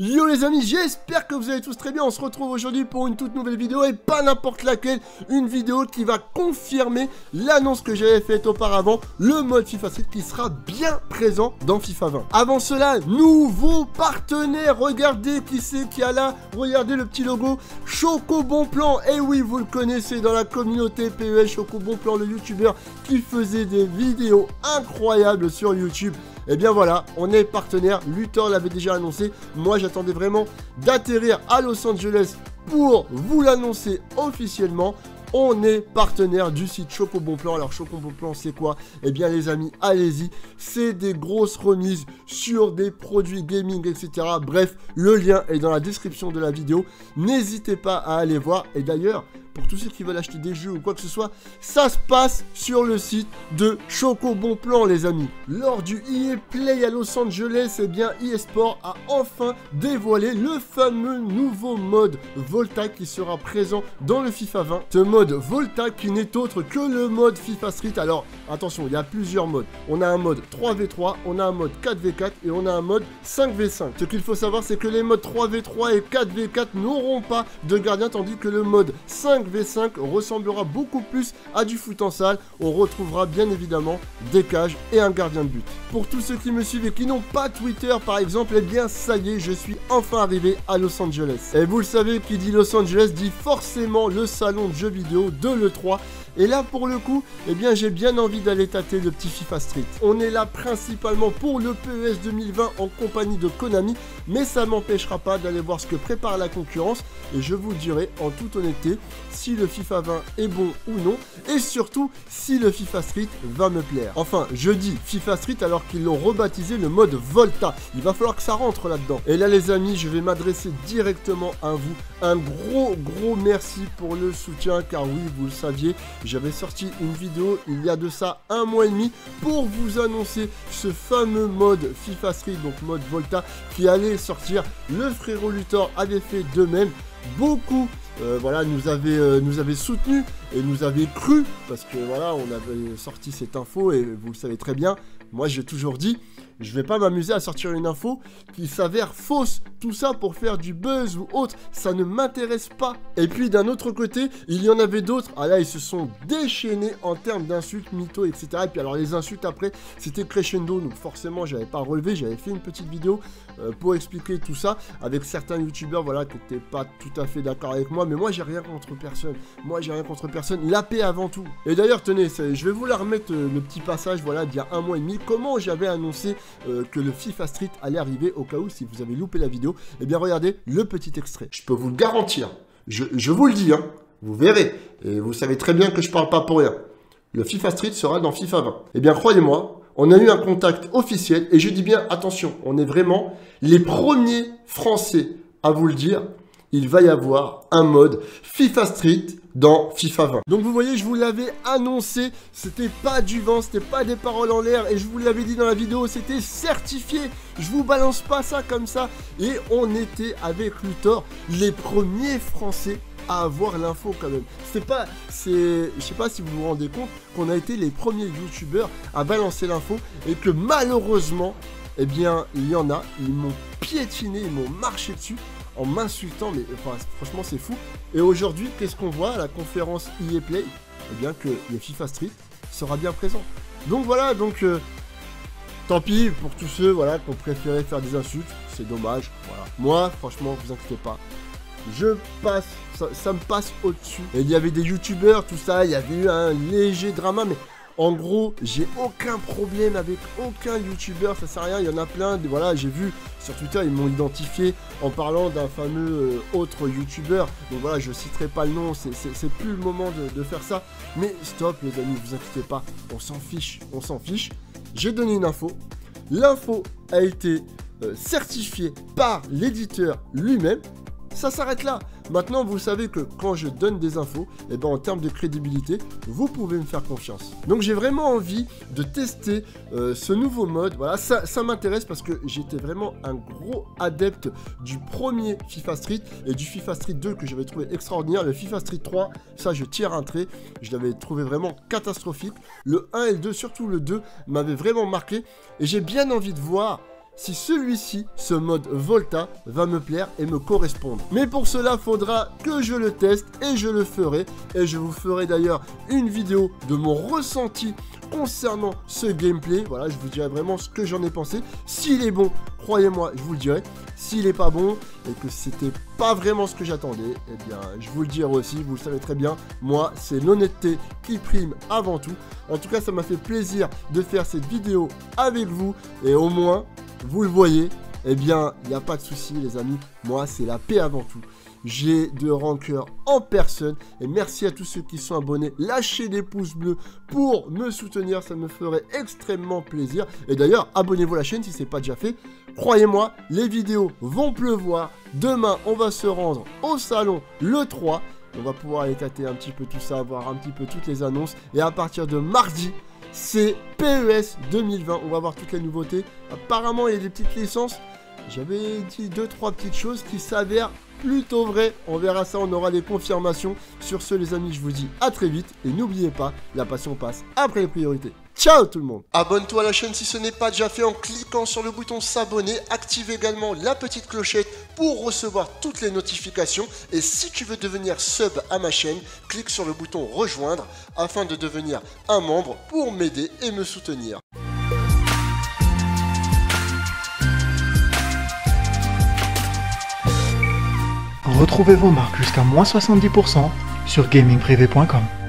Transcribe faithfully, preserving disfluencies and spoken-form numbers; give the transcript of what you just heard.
Yo les amis, j'espère que vous allez tous très bien. On se retrouve aujourd'hui pour une toute nouvelle vidéo et pas n'importe laquelle. Une vidéo qui va confirmer l'annonce que j'avais faite auparavant, le mode FIFA Street qui sera bien présent dans FIFA vingt. Avant cela, nouveau partenaire. Regardez qui c'est qui a là. Regardez le petit logo Choco Bon Plan. Et oui, vous le connaissez dans la communauté P E S. Choco Bon Plan, le youtubeur qui faisait des vidéos incroyables sur YouTube. Et bien voilà, on est partenaire, Luthor l'avait déjà annoncé, moi j'attendais vraiment d'atterrir à Los Angeles pour vous l'annoncer officiellement. On est partenaire du site Choco Bon Plan. Alors Choco Bon Plan c'est quoi? Eh bien les amis, allez-y, c'est des grosses remises sur des produits gaming, et cetera. Bref, le lien est dans la description de la vidéo, n'hésitez pas à aller voir. Et d'ailleurs, pour tous ceux qui veulent acheter des jeux ou quoi que ce soit, ça se passe sur le site de Choco Bon Plan, les amis. Lors du E A Play à Los Angeles, eh bien, eSport a enfin dévoilé le fameux nouveau mode Volta qui sera présent dans le FIFA vingt. Ce mode Volta qui n'est autre que le mode FIFA Street. Alors, attention, il y a plusieurs modes. On a un mode trois v trois, on a un mode quatre v quatre et on a un mode cinq v cinq. Ce qu'il faut savoir, c'est que les modes trois v trois et quatre v quatre n'auront pas de gardien, tandis que le mode cinq v cinq ressemblera beaucoup plus à du foot en salle. On retrouvera bien évidemment des cages et un gardien de but. Pour tous ceux qui me suivent et qui n'ont pas Twitter par exemple, eh bien ça y est, je suis enfin arrivé à Los Angeles. Et vous le savez, qui dit Los Angeles dit forcément le salon de jeux vidéo de l'E trois. Et là, pour le coup, eh bien, j'ai bien envie d'aller tâter le petit FIFA Street. On est là principalement pour le P E S deux mille vingt en compagnie de Konami, mais ça ne m'empêchera pas d'aller voir ce que prépare la concurrence. Et je vous dirai en toute honnêteté si le FIFA vingt est bon ou non, et surtout si le FIFA Street va me plaire. Enfin, je dis FIFA Street alors qu'ils l'ont rebaptisé le mode Volta. Il va falloir que ça rentre là-dedans. Et là, les amis, je vais m'adresser directement à vous. Un gros, gros merci pour le soutien, car oui, vous le saviez, j'avais sorti une vidéo il y a de ça un mois et demi pour vous annoncer ce fameux mode FIFA Street, donc mode Volta, qui allait sortir. Le frérot Luthor avait fait de même. Beaucoup euh, voilà, nous avait, euh, nous avait soutenu et nous avait cru, parce que voilà, on avait sorti cette info et vous le savez très bien, moi j'ai toujours dit, je vais pas m'amuser à sortir une info qui s'avère fausse, tout ça pour faire du buzz ou autre, ça ne m'intéresse pas. Et puis d'un autre côté, il y en avait d'autres, ah là ils se sont déchaînés en termes d'insultes, mythos, et cetera. Et puis alors les insultes après, c'était crescendo, donc forcément j'avais pas relevé, j'avais fait une petite vidéo euh, pour expliquer tout ça, avec certains youtubeurs voilà, qui n'étaient pas tout à fait d'accord avec moi, mais moi j'ai rien contre personne, moi j'ai rien contre personne, la paix avant tout. Et d'ailleurs tenez, je vais vous la remettre euh, le petit passage voilà d'il y a un mois et demi, comment j'avais annoncé Euh, que le FIFA Street allait arriver, au cas où si vous avez loupé la vidéo. Eh bien regardez le petit extrait. Je peux vous le garantir, je, je vous le dis, hein, vous verrez, et vous savez très bien que je parle pas pour rien. Le FIFA Street sera dans FIFA vingt. Eh bien croyez-moi, on a eu un contact officiel, et je dis bien attention, on est vraiment les premiers Français à vous le dire. Il va y avoir un mode FIFA Street dans FIFA vingt. Donc vous voyez, je vous l'avais annoncé, c'était pas du vent, c'était pas des paroles en l'air, et je vous l'avais dit dans la vidéo, c'était certifié. Je vous balance pas ça comme ça. Et on était avec Luthor les premiers Français à avoir l'info quand même. C'est pas, c'est, je sais pas si vous vous rendez compte qu'on a été les premiers youtubeurs à balancer l'info et que malheureusement, eh bien, il y en a, ils m'ont piétiné, ils m'ont marché dessus en m'insultant, mais enfin, franchement c'est fou. Et aujourd'hui, qu'est-ce qu'on voit à la conférence E A Play? Eh bien que le FIFA Street sera bien présent. Donc voilà, donc euh, tant pis pour tous ceux voilà, qui ont préféré faire des insultes, c'est dommage. Voilà. Moi, franchement, vous inquiétez pas, je passe, ça, ça me passe au-dessus. Et il y avait des youtubeurs, tout ça, il y avait eu un léger drama, mais en gros, j'ai aucun problème avec aucun youtubeur, ça sert à rien, il y en a plein, de, voilà, j'ai vu sur Twitter, ils m'ont identifié en parlant d'un fameux euh, autre youtubeur, donc voilà, je citerai pas le nom, c'est plus le moment de, de faire ça, mais stop les amis, vous inquiétez pas, on s'en fiche, on s'en fiche, j'ai donné une info, l'info a été euh, certifiée par l'éditeur lui-même, ça s'arrête là. Maintenant, vous savez que quand je donne des infos, et ben en termes de crédibilité, vous pouvez me faire confiance. Donc j'ai vraiment envie de tester euh, ce nouveau mode. Voilà, ça, ça m'intéresse parce que j'étais vraiment un gros adepte du premier FIFA Street et du FIFA Street deux que j'avais trouvé extraordinaire. Le FIFA Street trois, ça je tire un trait. Je l'avais trouvé vraiment catastrophique. Le un et le deux, surtout le deux, m'avait vraiment marqué. Et j'ai bien envie de voir si celui-ci, ce mode Volta, va me plaire et me correspondre. Mais pour cela, faudra que je le teste et je le ferai. Et je vous ferai d'ailleurs une vidéo de mon ressenti concernant ce gameplay. Voilà, je vous dirai vraiment ce que j'en ai pensé. S'il est bon, croyez-moi, je vous le dirai. S'il n'est pas bon et que c'était pas vraiment ce que j'attendais, eh bien, je vous le dirai aussi. Vous le savez très bien, moi, c'est l'honnêteté qui prime avant tout. En tout cas, ça m'a fait plaisir de faire cette vidéo avec vous. Et au moins, vous le voyez, eh bien, il n'y a pas de souci, les amis. Moi, c'est la paix avant tout. J'ai de rancœur en personne. Et merci à tous ceux qui sont abonnés. Lâchez des pouces bleus pour me soutenir. Ça me ferait extrêmement plaisir. Et d'ailleurs, abonnez-vous à la chaîne si ce n'est pas déjà fait. Croyez-moi, les vidéos vont pleuvoir. Demain, on va se rendre au salon le trois. On va pouvoir aller tâter un petit peu tout ça, voir un petit peu toutes les annonces. Et à partir de mardi, c'est P E S deux mille vingt. On va voir toutes les nouveautés. Apparemment, il y a des petites licences. J'avais dit deux trois petites choses qui s'avèrent plutôt vraies. On verra ça, on aura des confirmations. Sur ce, les amis, je vous dis à très vite. Et n'oubliez pas, la passion passe après les priorités. Ciao tout le monde. Abonne-toi à la chaîne si ce n'est pas déjà fait en cliquant sur le bouton s'abonner. Active également la petite clochette pour recevoir toutes les notifications. Et si tu veux devenir sub à ma chaîne, clique sur le bouton rejoindre afin de devenir un membre pour m'aider et me soutenir. Retrouvez vos marques jusqu'à moins soixante-dix pour cent sur gaming privé point com.